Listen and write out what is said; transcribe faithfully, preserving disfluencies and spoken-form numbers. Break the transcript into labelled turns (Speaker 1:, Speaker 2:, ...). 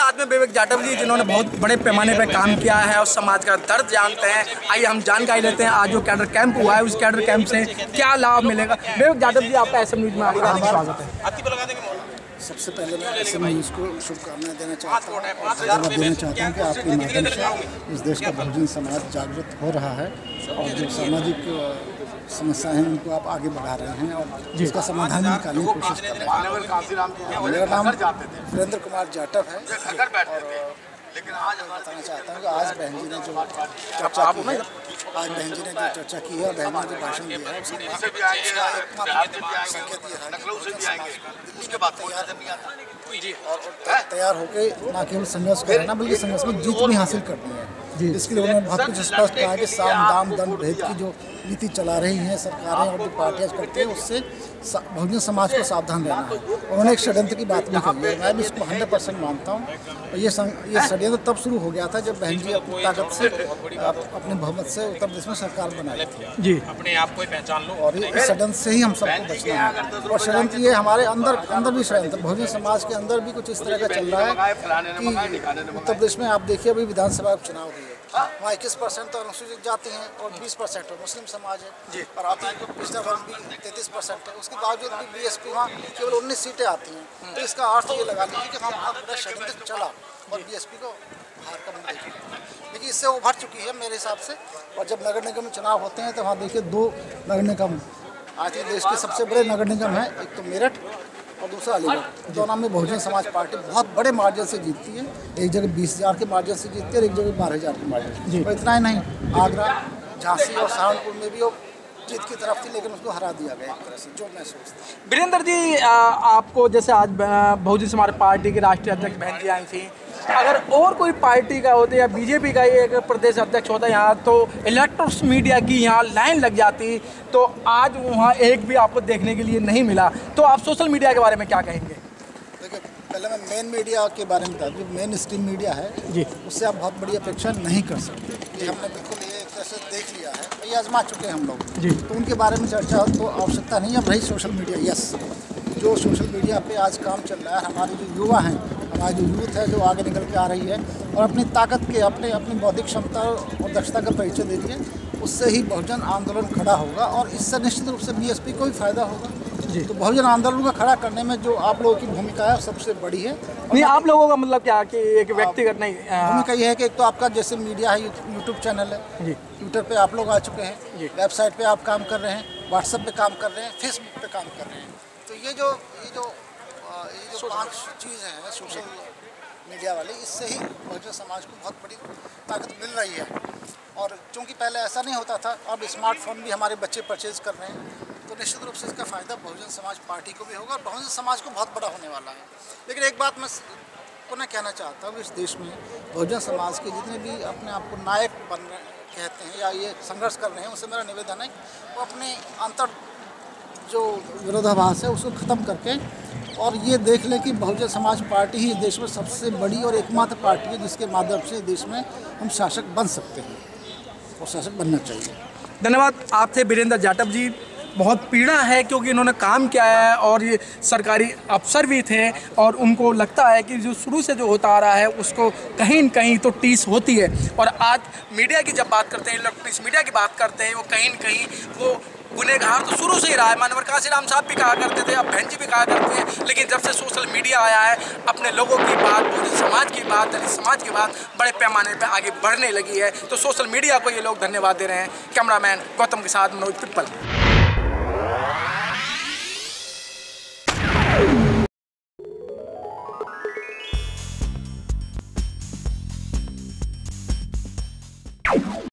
Speaker 1: साथ में विवेक जाटव जी, जिन्होंने बहुत बड़े पैमाने पर काम किया है और समाज का दर्द जानते हैं। आइए हम जानकारी लेते हैं, आज जो कैडर कैंप हुआ है उस कैडर कैंप से क्या लाभ मिलेगा। विवेक जाटव जी, आपका एस एम न्यूज में आपका स्वागत है।
Speaker 2: सबसे पहले मैं एस एम न्यूज़ को शुभकामनाएं देना चाहता हूँ, धन्यवाद देना चाहता हूँ कि आपके माध्यम से इस देश का बहुजन समाज जागृत हो रहा है और जो सामाजिक समस्याएं हैं उनको आप आगे बढ़ा रहे हैं और जिसका समाधान निकालने की कोशिश कर रहे हैं। मेरा नाम वीरेंद्र कुमार जाटव है और लेकिन आज बताना चाहता हूँ कि आज बहन जी ने जो चर्चा की है आज बहन जी ने जो चर्चा की है और बहन ने जो भाषण दिया है उसका संकेत ये था कि उसके बाद और तैयार होकर ना केवल संघर्ष करना बल्कि संघर्ष में जीत भी हासिल करनी है। इसके लिए उन्होंने बहुत कुछ स्पष्ट कहा कि साम दाम दंड भेद की जो नीति चला रही हैं सरकारें और जो पार्टियां करते हैं उससे बहुजन समाज को सावधान रहना है। उन्होंने एक षड्यंत्र की बात भी कही है, मैं भी इसको हंड्रेड परसेंट मानता हूँ। और ये ये षड्यंत्र तब शुरू हो गया था जब बहन जी अपनी ताकत से अपने बहुमत से उत्तर प्रदेश में सरकार बनाई थी जी। अपने आप को पहचान लो और इस षड्यंत्र से ही हम सबको बचना है। और षड्यंत्र ये हमारे अंदर अंदर भी षड्यंत्र बहुजन समाज के अंदर भी कुछ इस तरह का चल रहा है कि उत्तर प्रदेश में आप देखिए अभी विधानसभा चुनाव हुई है, वहाँ इक्कीस परसेंट तो अनुसूचित जाति हैं और बीस परसेंट मुस्लिम समाज है और आप देखो पिछड़ा वर्ग भी तैंतीस परसेंट है। उसके बावजूद भी बीएसपी वहाँ केवल उन्नीस सीटें आती हैं। तो इसका अर्थ ये लगा लीजिए कि वहाँ बहुत बड़ा षड्यंत्र चला और बीएसपी को हार का मुँह देखा, लेकिन इससे वो भर चुकी है मेरे हिसाब से। और जब नगर निगम चुनाव होते हैं तो वहाँ देखिए दो नगर निगम आज देश के सबसे बड़े नगर निगम है, एक तो मेरठ और दूसरा अलीगढ़। दोनों में बहुजन समाज पार्टी बहुत बड़े मार्जिन से जीतती है, एक जगह बीस हज़ार के मार्जिन से जीतती है और एक जगह बारह हज़ार के मार्जिन से। और इतना ही नहीं, आगरा, झांसी और सहारनपुर में भी वो जीत की तरफ थी लेकिन उसको हरा दिया गया एक तरह से, जो मैं सोचता हूँ।
Speaker 1: वीरेंद्र जी, आ, आपको जैसे आज बहुजन समाज पार्टी के राष्ट्रीय अध्यक्ष बहन जी आई थी, अगर और कोई पार्टी का होता या बीजेपी का एक प्रदेश अध्यक्ष होता यहाँ तो इलेक्ट्रॉनिक्स मीडिया की यहाँ लाइन लग जाती, तो आज वहाँ एक भी आपको देखने के लिए नहीं मिला। तो आप सोशल मीडिया के बारे में क्या कहेंगे?
Speaker 2: देखिए, पहले मैं मेन मीडिया के बारे में बता दूँ। जो मेन स्ट्रीम मीडिया है जी, उससे आप बहुत बड़ी अपेक्षा नहीं कर सकते। ये हमने बिल्कुल ये एक तरह से देख लिया है, ये आजमा चुके हैं हम लोग जी। तो उनके बारे में चर्चा तो आवश्यकता नहीं है। अब रही सोशल मीडिया, यस, जो सोशल मीडिया पे आज काम चल रहा है, हमारे जो युवा हैं, हमारी जो यूथ है जो आगे निकल के आ रही है और अपनी ताकत के अपने अपनी बौद्धिक क्षमता और दक्षता का परिचय दे रही है, उससे ही बहुजन आंदोलन खड़ा होगा और इससे निश्चित रूप से बीएसपी को भी फायदा होगा जी। तो बहुजन आंदोलन को खड़ा करने में जो आप लोगों की भूमिका है सबसे बड़ी है।
Speaker 1: नहीं, आप लोगों का मतलब क्या कि एक व्यक्तिगत नहीं,
Speaker 2: भूमिका ये है कि एक तो आपका जैसे मीडिया है, यूट्यूब चैनल है जी, ट्विटर पे आप लोग आ चुके हैं, वेबसाइट पे आप काम कर रहे हैं, व्हाट्सएप पे काम कर रहे हैं, फेसबुक पे काम कर रहे हैं। तो ये जो ये जो ये जो पांच चीज़ें हैं सोशल मीडिया वाली, इससे ही बहुजन समाज को बहुत बड़ी ताकत मिल रही है। और चूँकि पहले ऐसा नहीं होता था, अब स्मार्टफोन भी हमारे बच्चे परचेज कर रहे हैं, तो निश्चित रूप से इसका फ़ायदा बहुजन समाज पार्टी को भी होगा और बहुजन समाज को बहुत बड़ा होने वाला है। लेकिन एक बात मैं पुनः कहना चाहता हूँ, इस देश में बहुजन समाज के जितने भी अपने आप को नायक बन रहे कहते हैं या ये संघर्ष कर रहे हैं, उससे मेरा निवेदन है वो अपने अंतर जो विरोधाभास है उसको ख़त्म करके और ये देख लें कि बहुजन समाज पार्टी ही देश में सबसे बड़ी और एकमात्र पार्टी है जिसके माध्यम से देश में हम शासक बन सकते हैं और शासक बनना चाहिए।
Speaker 1: धन्यवाद। आप थे वीरेंद्र जाटव जी। बहुत पीड़ा है क्योंकि इन्होंने काम किया है और ये सरकारी अफसर भी थे और उनको लगता है कि जो शुरू से जो होता आ रहा है उसको कहीं न कहीं तो टीस होती है। और आज मीडिया की जब बात करते हैं, इलेक्ट्रॉनिक्स मीडिया की बात करते हैं, वो कहीं न कहीं वो गुनहगार तो शुरू से ही रहा है। मानवर काशीराम साहब भी कहा करते थे, अब बहन जी भी कहा करते हैं, लेकिन जब से सोशल मीडिया आया है अपने लोगों की बात, बहुजन समाज की बात, दलित समाज की बात बड़े पैमाने पर आगे बढ़ने लगी है। तो सोशल मीडिया को ये लोग धन्यवाद दे रहे हैं। कैमरामैन गौतम के साथ मनोज पिप्पल।